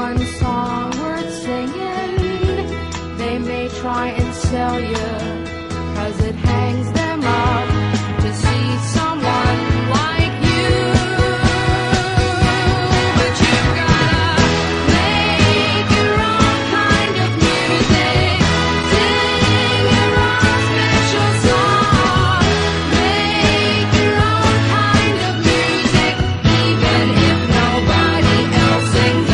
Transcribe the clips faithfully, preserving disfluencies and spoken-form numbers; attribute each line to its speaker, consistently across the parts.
Speaker 1: one song worth singing. They may try and sell you, 'cause it hangs them up to see someone like you. But you've gotta make your own kind of music, sing your own special song, make your own kind of music, even if nobody else sings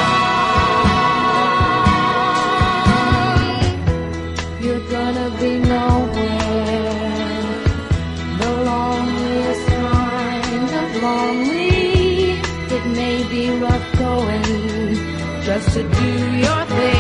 Speaker 1: along. You're gonna be nowhere, the loneliest kind of lonely. It may be rough going just to do your thing.